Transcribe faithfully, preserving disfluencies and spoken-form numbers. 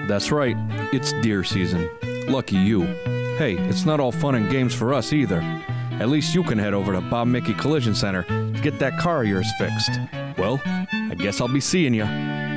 That's right, it's deer season. Lucky you. Hey, it's not all fun and games for us either. At least you can head over to Bob Mickey Collision Center to get that car of yours fixed. Well, I guess I'll be seeing you.